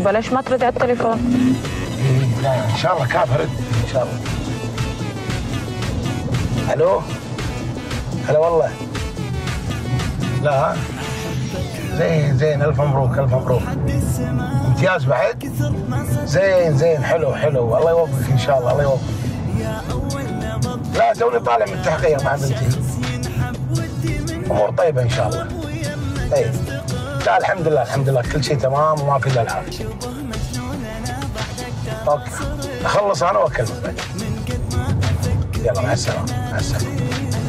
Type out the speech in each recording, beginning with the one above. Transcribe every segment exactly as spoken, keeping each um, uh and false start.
بلاش ما ترد على التليفون. إيه لا إن شاء الله كافة رد إن شاء الله. ألو هلا والله. لا زين زين ألف مبروك ألف مبروك. امتياز بعد؟ زين زين حلو حلو الله يوفقك إن شاء الله الله يوفقك. لا توني طالع من التحقيق مع بنتي. أمور طيبة إن شاء الله. إيه لا الحمد لله الحمد لله كل شيء تمام وما في إلا العافية. أوكي أخلص أنا وأكلمك بعد. يلا مع السلامة مع السلامة.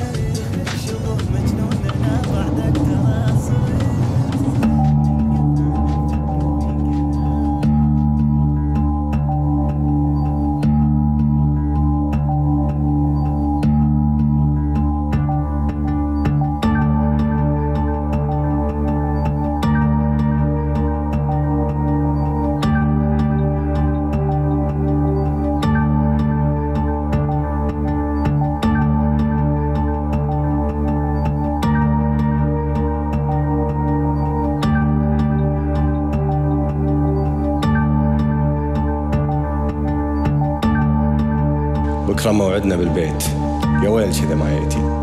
بكره موعدنا بالبيت، يا ويل كذا ما يأتي.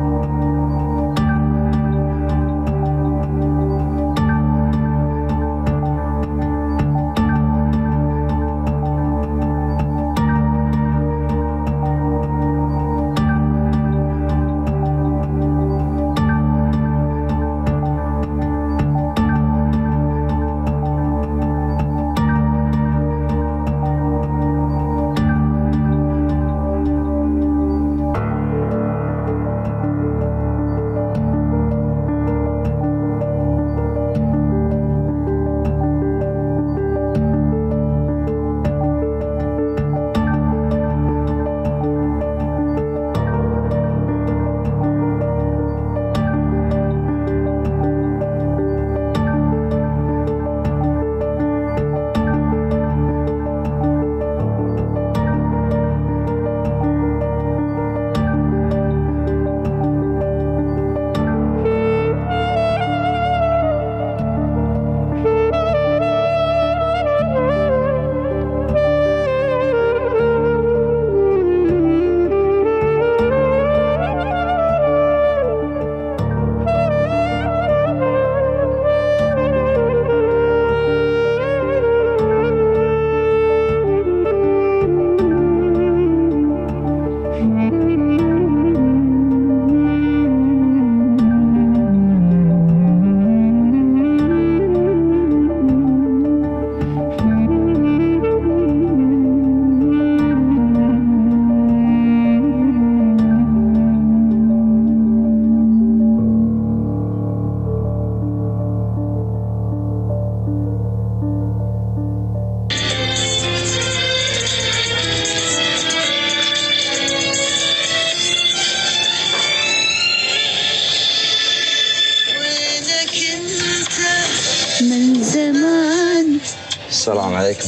من زمان. السلام عليكم.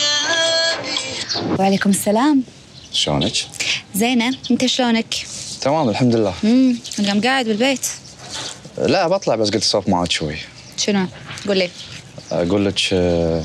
وعليكم السلام. شلونك؟ زينة، انت شلونك؟ تمام الحمد لله. امم اليوم قاعد بالبيت؟ لا بطلع بس قلت اسولف معك شوي. شنو؟ قول لي. اقول لك أه...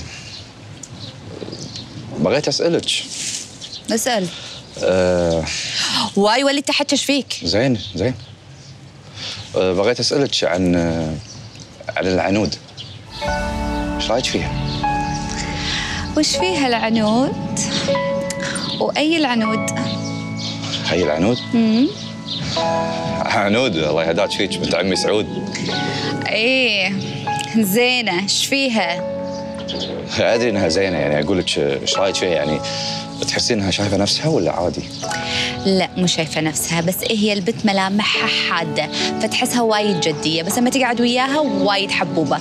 بغيت اسالك. اسال. أه... واي ولي تحكش فيك. زين زين. أه بغيت اسالك عن عن العنود. ايش رايك فيها؟ وش فيها العنود؟ واي العنود؟ هي العنود؟ امم عنود الله يهداك فيك بنت عمي سعود. ايه زينه، ايش فيها؟ ادري انها زينه، يعني اقول لك ايش رايك فيها؟ يعني تحسين انها شايفه نفسها ولا عادي؟ لا مو شايفه نفسها، بس إيه هي البنت ملامحها حاده فتحسها وايد جديه، بس لما تقعد وياها وايد حبوبه.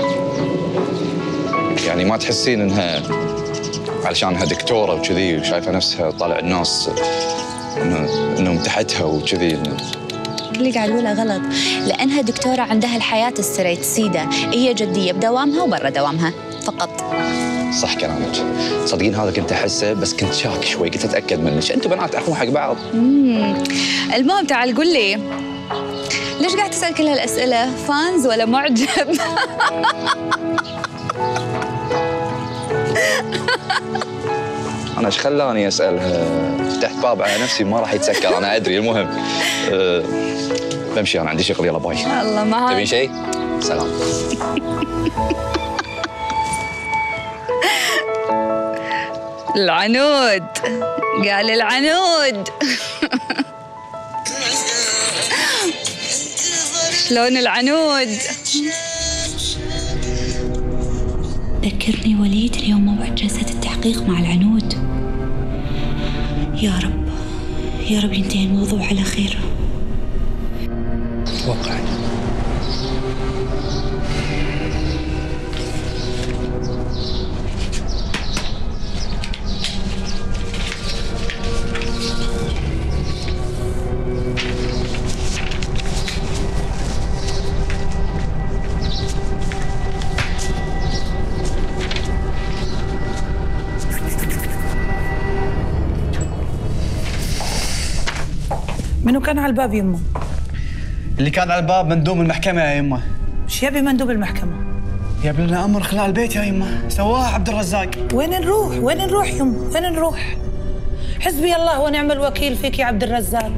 يعني ما تحسين انها علشانها دكتوره وكذي وشايفه نفسها طالع الناس انه انهم تحتها وكذي؟ اللي قاعد يقوله غلط، لانها دكتوره عندها الحياه الستريت سيده، هي جديه بدوامها وبرا دوامها فقط. صح كلامك، صدقين هذا كنت احسه بس كنت شاك شوي، كنت اتاكد منك، انتم بنات تعرفون حق بعض. امم المهم تعال قول لي، ليش قاعد تسال كل هالاسئله؟ فانز ولا معجب؟ انا ايش خلاني اسالها؟ فتحت باب على نفسي ما راح يتسكر، انا ادري. المهم أه بمشي، انا عندي شغل. يلا باي. الله ما تبين شيء؟ سلام. العنود قال العنود. شلون العنود؟ ذكرني وليد اليوم موعد جلسة التحقيق مع العنود. يا رب يا رب ينتهي الموضوع على خير. توقع منو كان على الباب يمه؟ اللي كان على الباب مندوب المحكمة يا يمه. ايش يبي مندوب المحكمة؟ جاب لنا أمر خلال البيت يا يمه، سواه عبد الرزاق. وين نروح؟ وين نروح يمه؟ وين نروح؟ حسبي الله ونعم الوكيل فيك يا عبد الرزاق.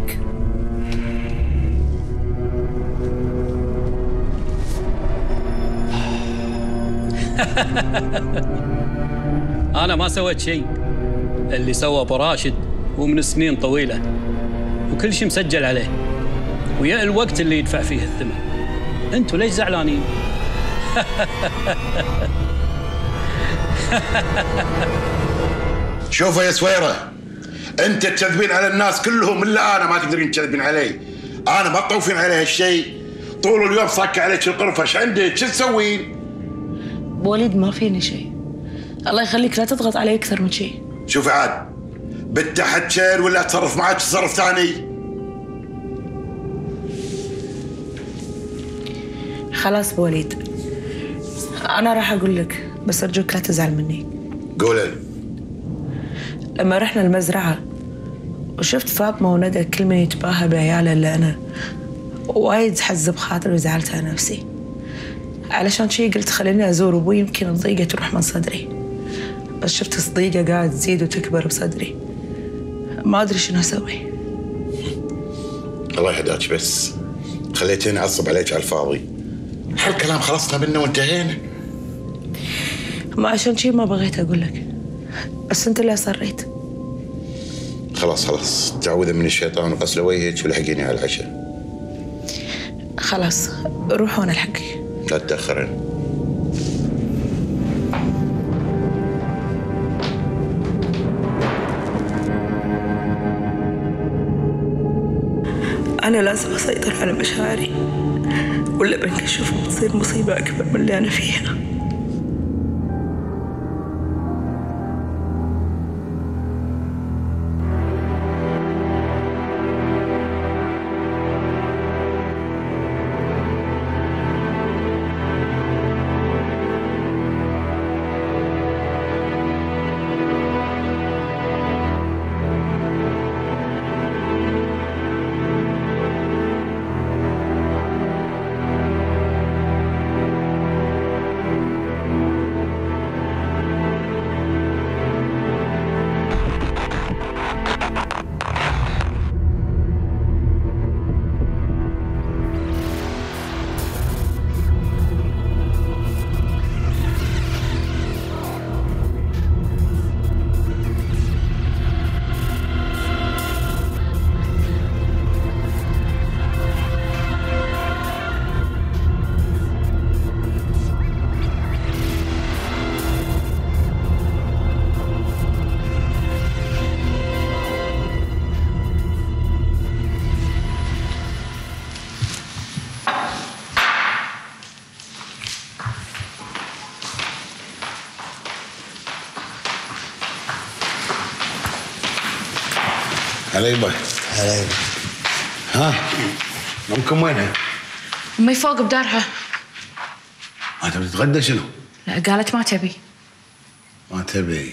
أنا ما سويت شيء، اللي سوى أبو راشد ومن سنين طويلة وكل شيء مسجل عليه، ويا الوقت اللي يدفع فيه الثمن. أنتوا ليش زعلانين؟ شوفوا يا سويرة، أنت تكذبين على الناس كلهم إلا أنا، ما تقدرين تكذبين علي. أنا ما طوفين علي هالشيء، طول اليوم صاك عليك القرفش. عندك شو تسوين؟ بوليد ما فيني شيء، الله يخليك لا تضغط علي أكثر من شيء. شوفي عاد، بتحت شير ولا أتصرف معك تصرف ثاني؟ خلاص بوليد، أنا راح أقول لك، بس أرجوك لا تزعل مني. قولي. لما رحنا المزرعة وشفت فاطمة وندى كل من يتباهى بعياله إلا أنا، وايد حز بخاطري وزعلت على نفسي. علشان شي قلت خليني أزور أبوي يمكن الضيقة تروح من صدري، بس شفت الصديقة قاعد تزيد وتكبر بصدري، ما أدري شنو أسوي. الله يهداك، بس خليتيني أعصب عليك على الفاضي. هالكلام خلصنا منه وانتهينا. ما عشان شي ما بغيت أقول لك، بس أنت اللي أصريت. خلاص خلاص، تعوذي من الشيطان وغسل وجهك ولحقيني على العشاء. خلاص روح وأنا ألحقك. لا تتأخرين. أنا لازم أسيطر على مشاعري، ولا بنكشف وبتصير مصيبة أكبر من اللي أنا فيها. هلا يبا. هلا يبا. ها امكم وينها؟ امي فوق بدارها. ما تبي تتغدى شنو؟ لا قالت ما تبي. ما تبي.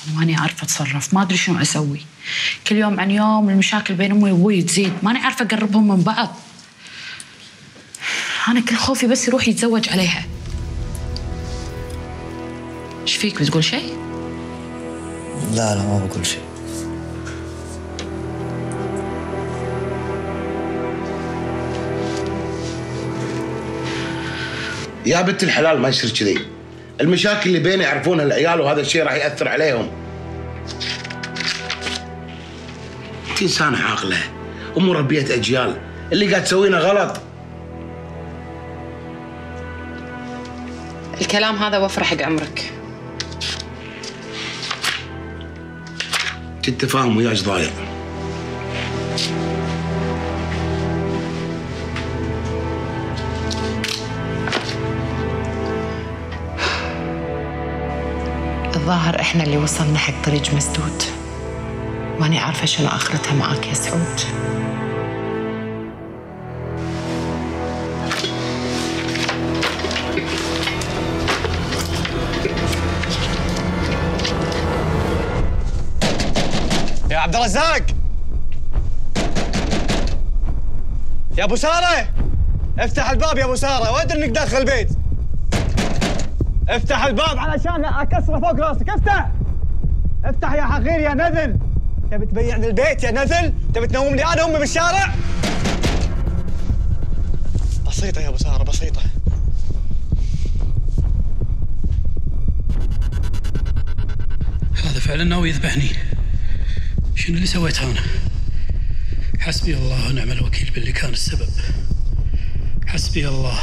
ماني عارفة أتصرف، ما أدري شنو أسوي. كل يوم عن يوم المشاكل بين أمي وأبوي تزيد، ماني عارفة أقربهم من بعض. أنا كل خوفي بس يروح يتزوج عليها. إيش فيك، بتقول شيء؟ لا لا ما بقول شيء. يا بنت الحلال ما يصير كذي. المشاكل اللي بيني يعرفونها العيال وهذا الشيء راح يأثر عليهم. انت انسانة عاقلة ومربية اجيال، اللي قاعد تسوينه غلط. الكلام هذا وفر حق عمرك. كنت فاهم وياش ضايع. الظاهر احنا اللي وصلنا حق طريق مسدود. ماني عارفة شنو آخرتها معاك يا سعود. يا عبد الرزاق، يا ابو ساره، افتح الباب يا ابو ساره، وادري انك داخل البيت. افتح الباب علشان اكسره فوق راسك. افتح افتح يا حقير يا نذل. تبي تبيعني البيت يا نذل؟ تبي تنومني انا وامي بالشارع؟ بسيطه يا ابو ساره، بسيطه. هذا فعلا ناوي يذبحني. شنو اللي سويته انا؟ حسبي الله ونعم الوكيل باللي كان السبب. حسبي الله.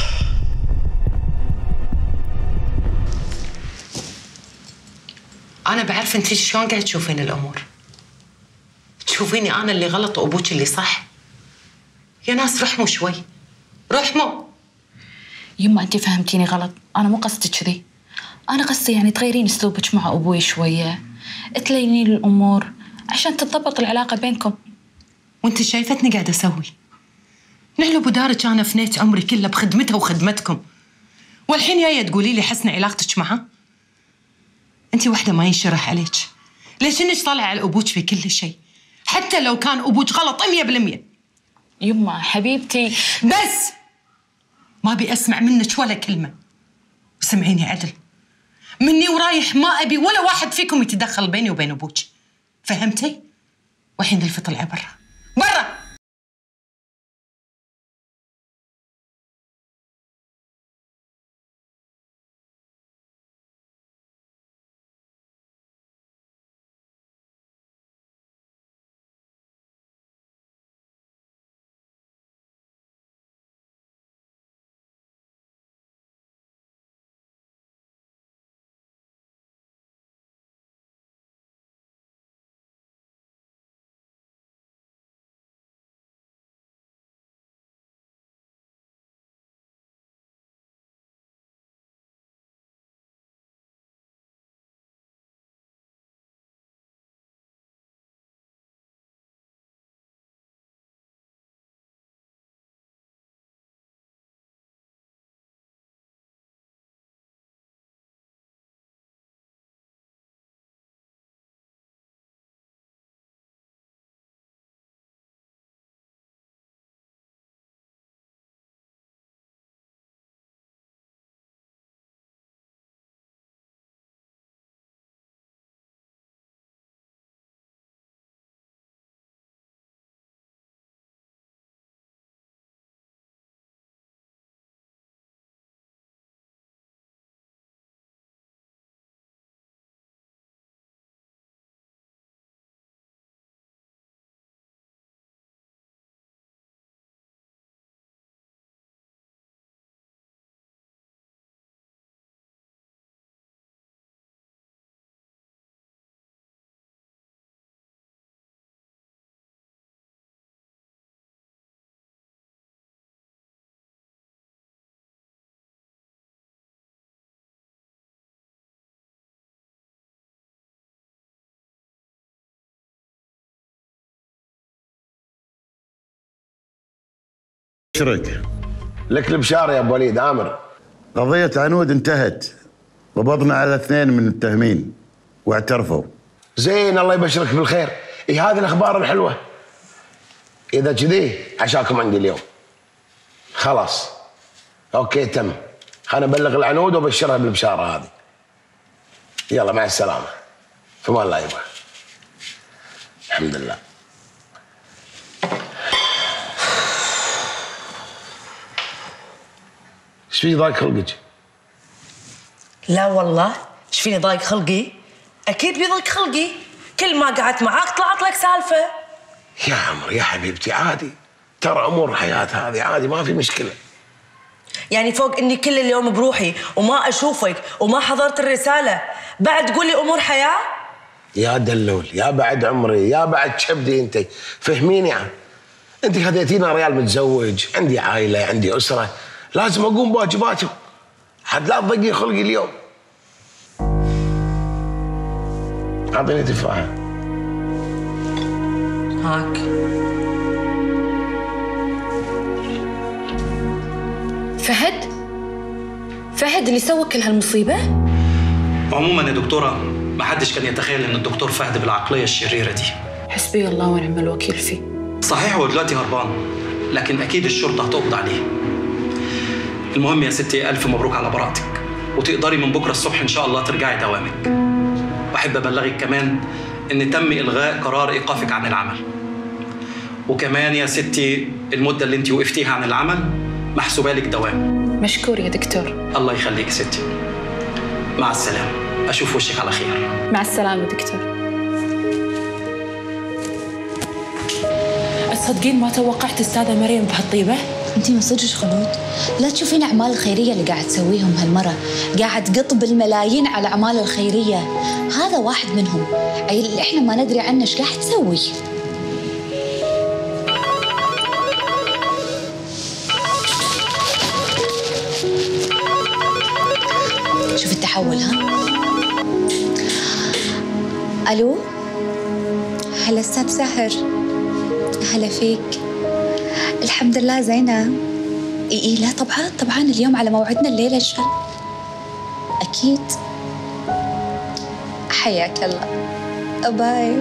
أنا بعرف أنت شلون قاعد تشوفين الأمور. تشوفيني أنا اللي غلط وأبوك اللي صح. يا ناس رحموا شوي، رحموا. يما أنت فهمتيني غلط، أنا مو قصدي كذي. أنا قصدي يعني تغيرين أسلوبك مع أبوي شوية، تلينين الأمور عشان تتضبط العلاقة بينكم. وأنت شايفتني قاعدة أسوي. نحلب ودارك أنا فنيت عمري كله بخدمتها وخدمتكم، والحين جاية تقولي لي حسني علاقتك معها؟ أنت واحدة ما ينشرح عليك. ليش إنك طالعة على أبوك في كل شيء، حتى لو كان أبوك غلط مية بالمية. يما حبيبتي بس ما أبي أسمع منك ولا كلمة. وسمعيني عدل، مني ورايح ما أبي ولا واحد فيكم يتدخل بيني وبين أبوك. فهمتي؟ والحين الفي طلع برا برا. شرك لك البشار يا ابو وليد عامر. قضية عنود انتهت، قبضنا على اثنين من المتهمين واعترفوا. زين الله يبشرك بالخير. اي هذه الاخبار الحلوه. اذا كذي عشاكم عندي اليوم. خلاص اوكي تم. خلنا نبلغ العنود وابشرها بالبشاره هذه. يلا مع السلامه. في امان الله يبا. الحمد لله. ايش في ضايق خلقك؟ لا والله، ايش فيني ضايق خلقي؟ اكيد بيضايق خلقي، كل ما قعدت معاك طلعت لك سالفه. يا عمري يا حبيبتي عادي، ترى امور الحياه هذه عادي ما في مشكله. يعني فوق اني كل اليوم بروحي وما اشوفك وما حضرت الرساله بعد تقول لي امور حياه؟ يا دلول يا بعد عمري يا بعد شبدي انت، فهميني يعني. انت خذيتينا ريال متزوج، عندي عائله عندي اسره، لازم اقوم بواجباتي. حد لا تضيقي خلقي اليوم. اعطيني تفاحه. هاك. فهد؟ فهد اللي سوى كل هالمصيبة؟ عموما يا دكتورة ما حدش كان يتخيل ان الدكتور فهد بالعقلية الشريرة دي. حسبي الله ونعم الوكيل فيه. صحيح هو دلوقتي هربان، لكن اكيد الشرطة هتقبض عليه. المهم يا ستي الف مبروك على براءتك، وتقدري من بكرة الصبح ان شاء الله ترجعي دوامك. واحب ابلغك كمان ان تم الغاء قرار ايقافك عن العمل. وكمان يا ستي المدة اللي انت وقفتيها عن العمل محسوبة لك دوام. مشكور يا دكتور. الله يخليك ستي. مع السلامة، أشوف وشك على خير. مع السلامة دكتور. تصدقين ما توقعت أستاذة مريم بهالطيبة؟ انتي ما صدقش خلود، لا تشوفين الأعمال الخيرية اللي قاعد تسويهم هالمرة، قاعد تقط الملايين على الأعمال الخيرية. هذا واحد منهم، عيل اللي احنا ما ندري عنه ايش قاعد تسوي. شوف التحول ها. الو، هلا استاذ ساهر، هلا فيك. الحمد لله زينة. اي اي لا طبعا طبعا اليوم على موعدنا الليلة ان شاء الله. اكيد. حياك الله. باي.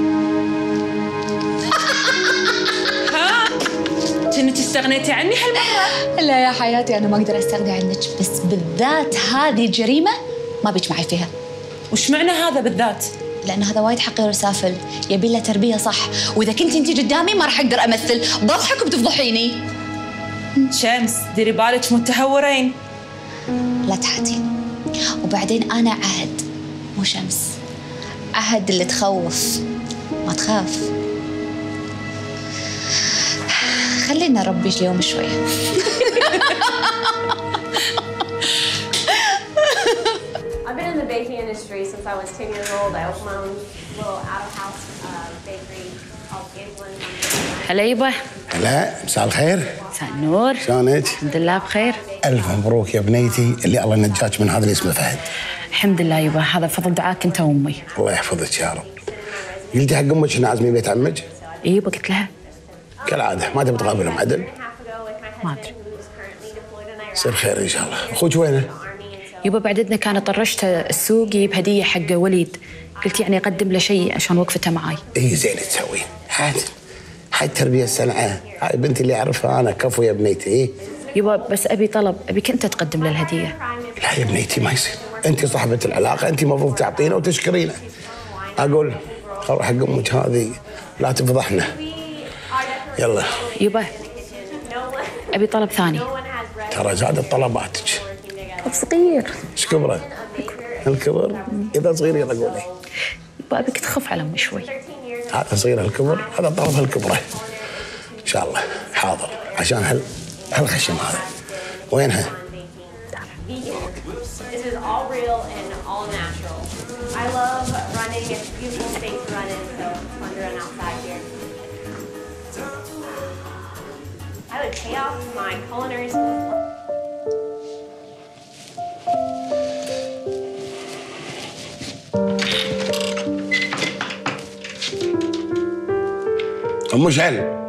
ها كنتي استغنيتي عني هالمرة؟ لا يا حياتي انا ما اقدر استغني عنك، بس بالذات هذه جريمة ما بيج معي فيها. وش معنى هذا بالذات؟ لأن هذا وايد حقير وسافل، يبي له تربية صح، وإذا كنت أنت قدامي ما راح أقدر أمثل، بضحك وبتفضحيني. شمس ديري بالك متهورين. لا تحاتين. وبعدين أنا عهد مو شمس، عهد اللي تخوف ما تخاف. خلينا نربي اليوم شوية. I've been in the baking industry since I was ten years old. I opened my own little out-of-house uh, bakery called Gabeland. هلا يبا. هلا مساء الخير. مساء النور. شلونك؟ الحمد لله بخير. الف مبروك يا بنيتي، اللي الله نجاك من هذا اللي اسمه فهد. الحمد لله يبا، هذا فضل دعاك انت وامي. الله يحفظك يا رب. قلتي حق امك ان عازمين بيت عمك؟ يبا قلت لها. كالعاده ما تبي تقابلهم عدل؟ ما ادري. يصير خير ان شاء الله. اخوك وينه؟ يبا بعد اذنك كان طرشت السوق يجيب هديه حق وليد، قلت يعني اقدم له شيء عشان وقفته معاي. اي زين تسوين، عاد هاي التربيه السنعه، هاي بنتي اللي اعرفها انا كفو يا بنيتي. إيه؟ يبا بس ابي طلب، ابيك انت تقدم له الهديه. لا يا بنيتي ما يصير، انت صاحبه العلاقه، انت المفروض تعطينا وتشكرينا. اقول روح حق امك هذه لا تفضحنا. يلا يبا ابي طلب ثاني. ترى زادت طلباتك. طلب صغير. ايش كبره؟ الكبر اذا صغير يلا قولي. يبا ابيك تخف على امي شوي. هذا صغير الكبر، هذا طلب الكبره. ان شاء الله حاضر، عشان هال هالخشم هذا. وينها؟ This is all real and all natural. I love running. It's a beautiful space to run in, so it's fun to run outside here. I would pay off my culinary school. ام مشعل،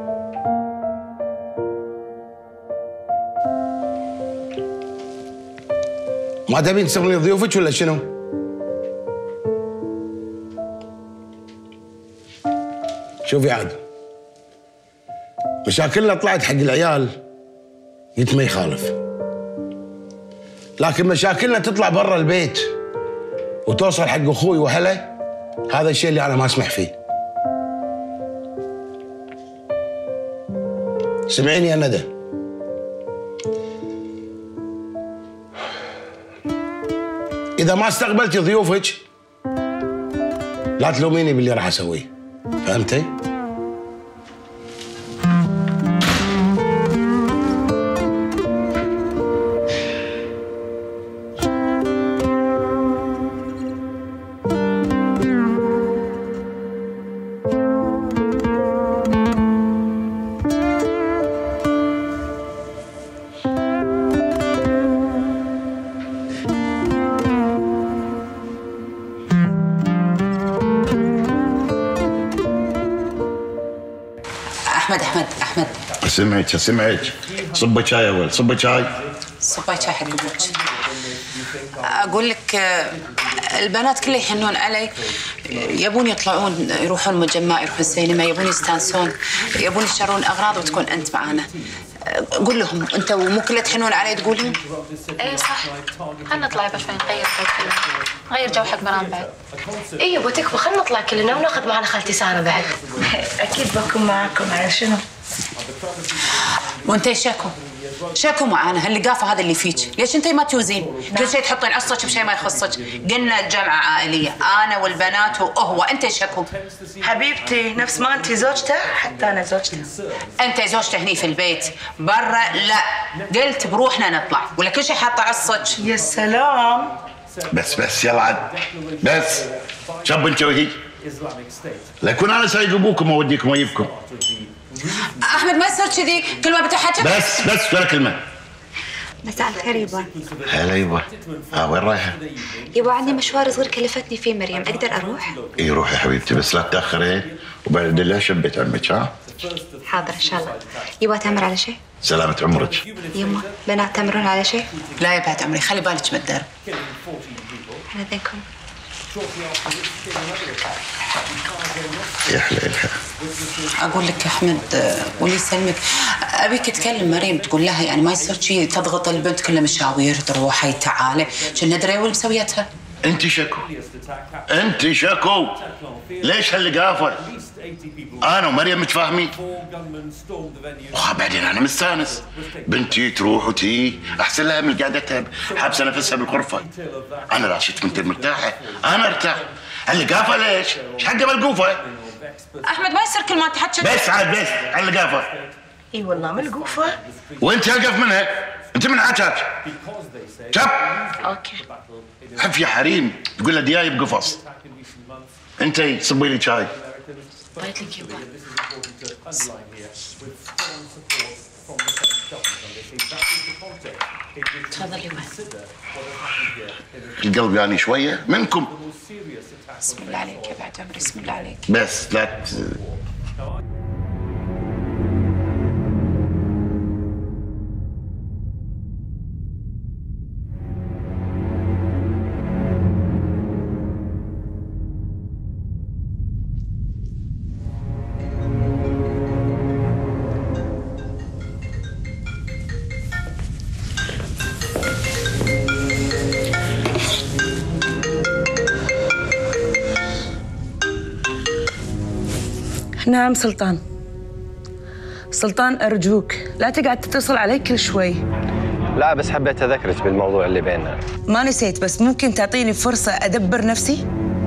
ما تبين تستقبلين ضيوفك ولا شنو؟ شوفي عاد، مشاكلنا طلعت حق العيال قلت ما يخالف، لكن مشاكلنا تطلع برا البيت وتوصل حق اخوي وهله، هذا الشيء اللي انا ما اسمح فيه. سمعيني يا ندى، اذا ما استقبلتي ضيوفك لا تلوميني باللي راح اسويه، فهمتي؟ احمد احمد احمد سمعك سمعك صبي شاي يا ولد، صبي شاي. صبي شاي حق ابوك. اقول لك البنات كلها يحنون علي، يبون يطلعون يروحون مجمع، يروحون السينما، يبون يستانسون، يبون يشترون اغراض وتكون انت معانا. قول لهم انت ومو كلها تحنون علي تقولهم. ايه صح، خلنا نطلع يا باشا نغير جو كلنا، نغير جو حق مرام بعد. ايه يبا تكفى، خلنا نطلع كلنا وناخذ معنا خالتي ساره بعد. اكيد بكون معاكم، على شنو؟ وانت شكو شكو معانا هاللقافه هذا اللي فيك، ليش انت ما توزين؟ كل شيء تحطين عصك بشيء ما يخصك، قلنا الجمعه عائليه، انا والبنات وهو، انت شكو. حبيبتي نفس ما انت زوجته حتى انا زوجته. انت زوجته هني في البيت، برا لا، قلت بروحنا نطلع، ولا كل شيء حاطه عصك. يا سلام. بس بس يلا عاد بس، شب انت وهي، لا يكون انا سايق ابوكم واوديكم واجيبكم. احمد ما يصير كذي، كل ما بتحكي بس بس ولا كلمه. مساء الخير يبا. هلا يبا. اه وين رايحه؟ يبا عندي مشوار صغير كلفتني فيه مريم، اقدر اروح؟ اي روحي يا حبيبتي، بس لا تاخرين وبعد الله شبيت عمك. ها حاضر ان شاء الله. يبا تامر على شيء؟ سلامة عمرك. يما بنات تامرون على شيء؟ لا يا بعد عمري، خلي بالك من الدرب. انا ذنكم. يا حليلها. اقول لك يا احمد ولي يسلمك، ابيك تكلم مريم تقول لها يعني ما يصير شيء تضغط البنت كلها مشاوير تروح هي تعالى، كنا ندري وين مسويتها. انت شكو انت شكو ليش هاللقافه؟ انا ومريم متفاهمين، وبعدين انا مستانس، بنتي تروح وتي احسن لها من قعدتها حابسه نفسها بالغرفه. انا لا شفت بنتي مرتاحه انا ارتاح، هاللقافه ليش؟ ايش حقها بالقوفه؟ احمد ما يصير كل ما تحكي بس عاد بس هاللقافه. اي والله ملقوفه. وانت القف منها، انت من حاجاك. شب اوكي. حف يا حريم تقول له دياي بقفص. انت صبي لي شاي. بغيت لك يبا. تفضلي وين؟ القلب يعني شويه منكم. بسم الله عليك يا بعد عمري، بسم الله عليك. بس لا ت... نعم سلطان. سلطان أرجوك لا تقعد تتصل علي كل شوي. لا بس حبيت أذكرك بالموضوع اللي بيننا. ما نسيت، بس ممكن تعطيني فرصة أدبر نفسي؟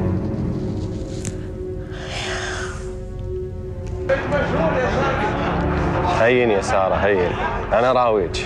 هين يا سارة هين، أنا راويك.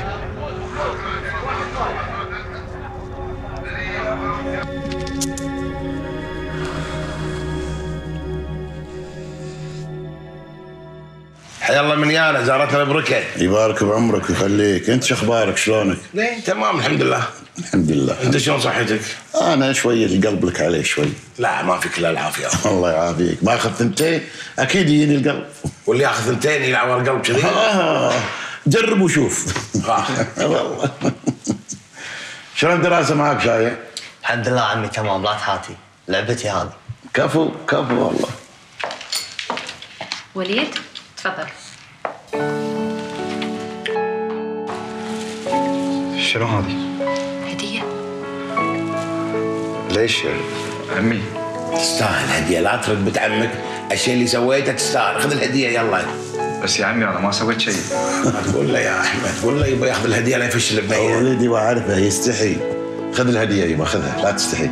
حيا الله من يانا زارتنا بركه. يبارك بعمرك ويخليك. انت شو اخبارك شلونك؟ ليه تمام الحمد لله. الحمد لله. انت شلون صحتك؟ انا شويه القلب لك عليه شوي. لا ما فيك الا العافيه. الله يعافيك. ما اخذ ثنتين اكيد يجيني القلب. واللي ياخذ ثنتين يلعب القلب كذي. آه. جرب وشوف. والله. شلون الدراسه معك شايع؟ الحمد لله عمي تمام، لا تحاتي، لعبتي هذه. كفو كفو والله. وليد تفضل. شنو هذه؟ هدية. ليش عمي؟ تستاهل هديه، لا ترد بنت عمك، الشيء اللي سويته تستاهل، خذ الهديه يلا. بس يا عمي انا ما سويت شيء. تقول له يا احمد، تقول له يبغى ياخذ الهديه لا يفشل بنيه. ولدي واعرفه يستحي. خذ الهديه يبا خذها، لا تستحي.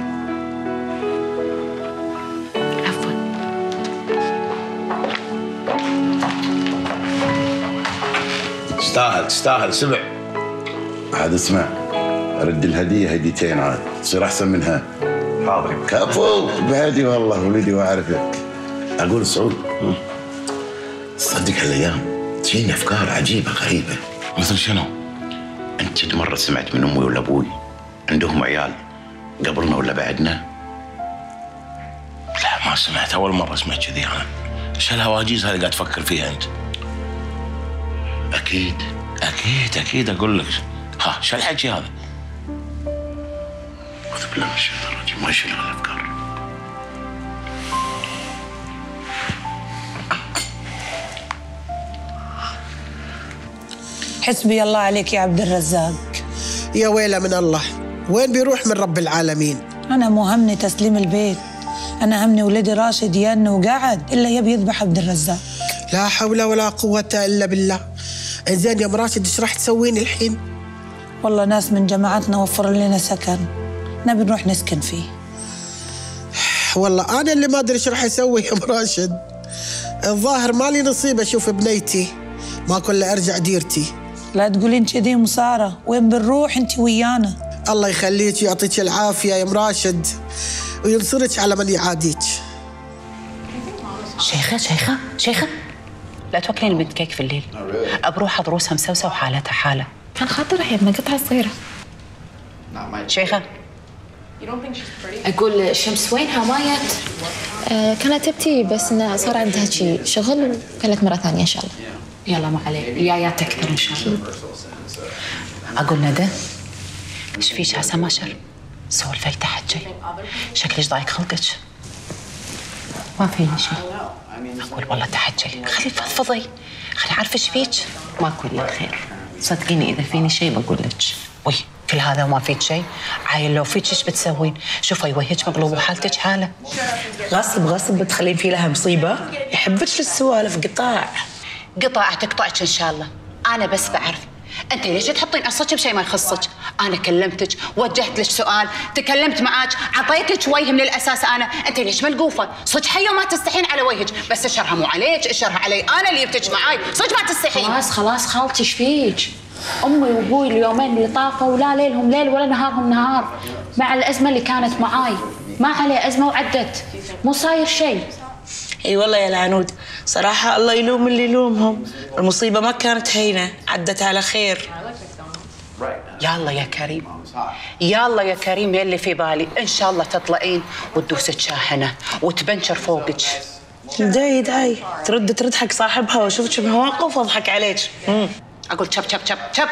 تستاهل تستاهل سبع. عاد اسمع، رد الهديه هديتين عاد تصير احسن منها. حاضر. كفو بعدي والله ولدي واعرفك. اقول سعود، تصدق هالايام تجيني افكار عجيبه غريبه. مثل شنو؟ انت مره سمعت من امي ولا ابوي عندهم عيال قبلنا ولا بعدنا؟ لا ما سمعت، اول مره سمعت كذي انا. ايش هالهواجيز هذه قاعد تفكر فيها انت؟ اكيد اكيد اكيد اقول لك. ها شو الحكي هذا؟ اعوذ بالله من الشيطان الرجيم، ما يشيل الافكار. حسبي الله عليك يا عبد الرزاق. يا ويله من الله، وين بيروح من رب العالمين؟ أنا مو همني تسليم البيت، أنا همني ولدي راشد ين وقعد إلا يبي يذبح عبد الرزاق. لا حول ولا قوة إلا بالله. إنزين يا ام راشد إيش راح تسوين الحين؟ والله ناس من جماعتنا وفر لنا سكن، نبي نروح نسكن فيه. والله أنا اللي ما أدري إيش راح أسوي يا ام راشد. الظاهر مالي نصيب أشوف بنيتي، ما كل أرجع ديرتي. لا تقولين كذي ام ساره، وين بنروح انت ويانا؟ الله يخليك ويعطيك العافيه يا ام راشد وينصرك على من يعاديك. شيخه شيخه شيخه لا توكلين البنت كيك في الليل، بروحها ضروسها مسوسه وحالتها حاله. كان خاطرها يا ابنة قطعة صغيرة. شيخه أقول الشمس وينها ما جت؟ آه كانت تبكي بس إنه صار عندها شي شغل وكانت مرة ثانية إن شاء الله. يلا ما عليك، الجايات أكثر إن شاء الله. أقول ندى إيش فيك عسى ما شر؟ سولفي تحت جاي، شكلك ضايق خلقك. ما فيني شيء. أقول والله تحت جاي، خلي فضفضي، خلي أعرف إيش فيك. ماكو إلا الخير، صدقيني إذا فيني شيء بقول لك. وي كل هذا وما فيك شيء؟ عايل لو فيك ايش بتسوين؟ شوفي وجهك مقلوب وحالتك حاله. غصب غصب بتخلين في لها مصيبه؟ يحبك للسوالف قطاع. قطاع تقطعك ان شاء الله، انا بس بعرف انت ليش تحطين قصتك بشيء ما يخصك؟ انا كلمتك، وجهت لك سؤال، تكلمت معاك، عطيتك وجه من الاساس. انا انت ليش ملقوفه؟ صدق حيه وما تستحين على وجهك، بس الشرها مو عليك، الشرها علي انا اللي جبتك معاي، صدق ما تستحين. خلاص خلاص خالتي ايش فيك؟ امي وابوي اليومين اللي طافوا لا ليلهم ليل ولا نهارهم نهار، مع الازمه اللي كانت معاي، ما عليه ازمه وعدت، مو صاير شيء. اي والله يا العنود، صراحه الله يلوم اللي يلومهم، المصيبه ما كانت هينه، عدت على خير. يلا يا كريم، يلا يا كريم، يلي في بالي ان شاء الله تطلعين وتدوس تشاحنه وتبنشر فوقك. داي داي ترد ترد حق صاحبها واشوفك بمواقف واضحك عليك. امم اقول شب شب شب شب.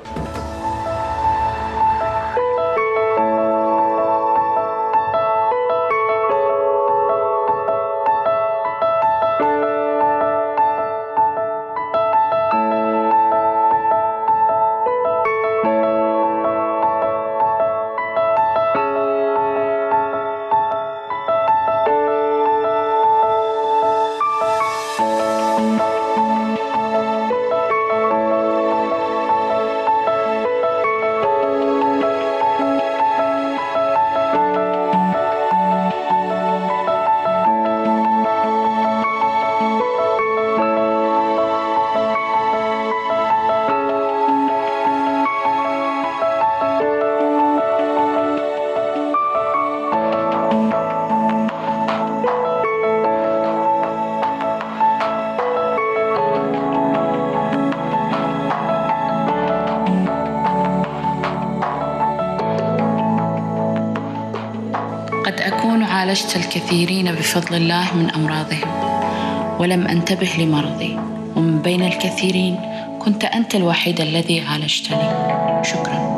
عالجت الكثيرين بفضل الله من أمراضهم ولم أنتبه لمرضي، ومن بين الكثيرين كنت أنت الوحيد الذي عالجتني. شكراً.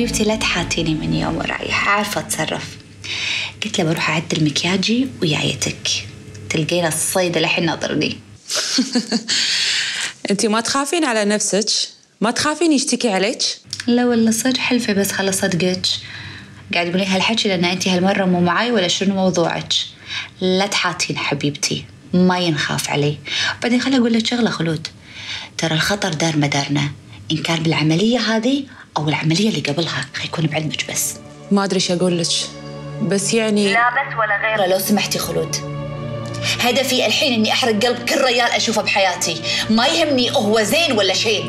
حبيبتي لا تحاتيني من يوم ورايح، عارفة أتصرف. قلت له بروح أعدل مكياجي ويايتك، تلقينا الصيدة لحين ناطرني. أنتي ما تخافين على نفسك؟ ما تخافين يشتكي عليك؟ لا والله صدق حلفة، بس خلص صدقك. قاعد تقولي هالحكي لأن أنتي هالمرة مو معاي ولا شنو موضوعك؟ لا تحاتين حبيبتي، ما ينخاف علي. بعدين خلي أقول لك شغلة خلود، ترى الخطر دار مدارنا، إن كان بالعملية هذه أو العملية اللي قبلها، خيكون بعلمك بس. ما أدري شو أقول لك، بس يعني لا بس ولا غيره. لو سمحتي خلود، هدفي الحين إني أحرق قلب كل ريال أشوفه بحياتي، ما يهمني هو زين ولا شين.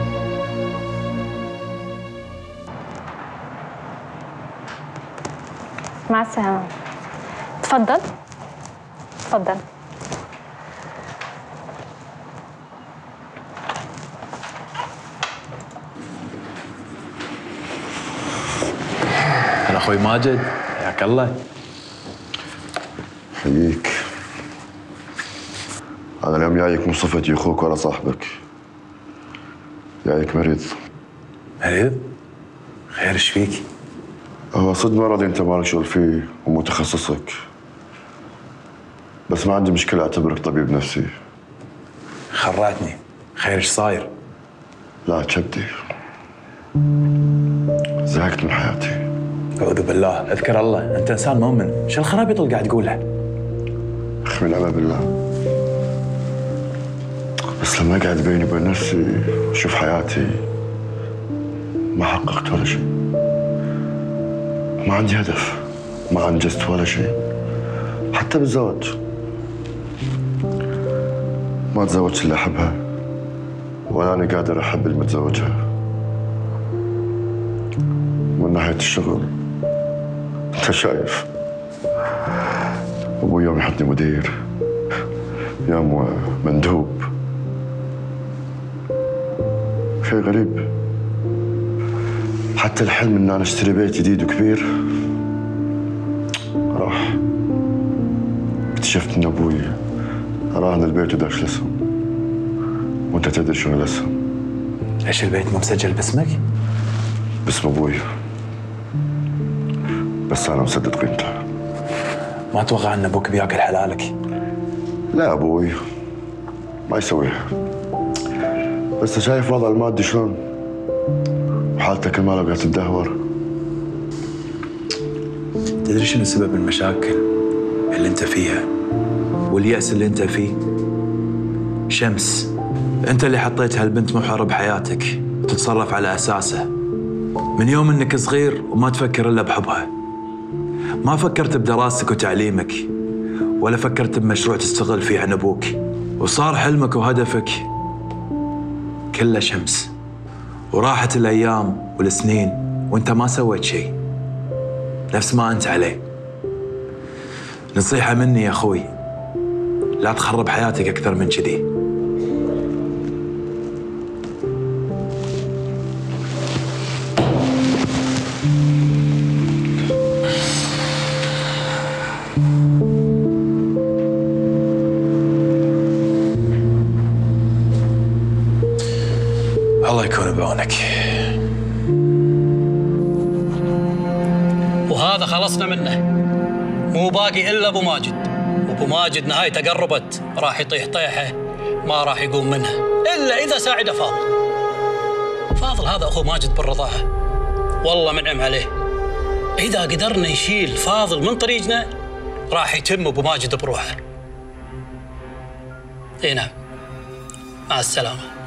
مع السلامة. تفضل تفضل. أنا أخوي ماجد، حياك الله. حييك. أنا اليوم جايك مو صفتي أخوك ولا صاحبك، جايك مريض. مريض؟ خير ايش فيك؟ هو صدق مرضي أنت مالك شغل فيه ومو تخصصك، بس ما عندي مشكلة أعتبرك طبيب نفسي. خرعتني، خير ايش صاير؟ لا كبدي، زهقت من حياتي. أعوذ بالله، اذكر الله، أنت إنسان مؤمن، شو الخرابيط اللي قاعد تقولها؟ أخي من أمام بالله، بس لما أقعد بيني وبين نفسي وأشوف حياتي ما حققت ولا شيء، ما عندي هدف، ما أنجزت ولا شيء، حتى بالزواج ما تزوجت اللي أحبها ولا أنا قادر أحب اللي متزوجها. من ناحية الشغل أنت شايف أبوي يوم يحطني مدير، يوم مندوب، شيء غريب. حتى الحلم إن أنا أشتري بيت جديد وكبير راح. اكتشفت إن أبوي راهن البيت وداش الاسم، وأنت تدري شنو الاسم. ايش البيت مو مسجل باسمك؟ باسم أبوي، بس أنا مسدد قيمته. ما أتوقع أن أبوك بياكل حلالك. لا أبوي ما يسويها، بس شايف وضع المادي شلون، وحالتك المالية قاعدة تدهور. تدري شنو سبب المشاكل اللي أنت فيها واليأس اللي أنت فيه؟ شمس، أنت اللي حطيت هالبنت محورة بحياتك وتتصرف على أساسه من يوم إنك صغير وما تفكر إلا بحبها. ما فكرت بدراستك وتعليمك ولا فكرت بمشروع تستغل فيه عن أبوك، وصار حلمك وهدفك كله شمس، وراحت الأيام والسنين وأنت ما سويت شيء نفس ما أنت عليه. نصيحة مني يا أخوي، لا تخرب حياتك أكثر من كذي. الله يكون بعونك. وهذا خلصنا منه، مو باقي الا ابو ماجد، وابو ماجد نهايته قربت، راح يطيح طيحه ما راح يقوم منها الا اذا ساعده فاضل. فاضل هذا اخو ماجد بالرضاعه، والله منعم عليه. اذا قدرنا نشيل فاضل من طريقنا راح يتم ابو ماجد بروحه. اي نعم، مع السلامه.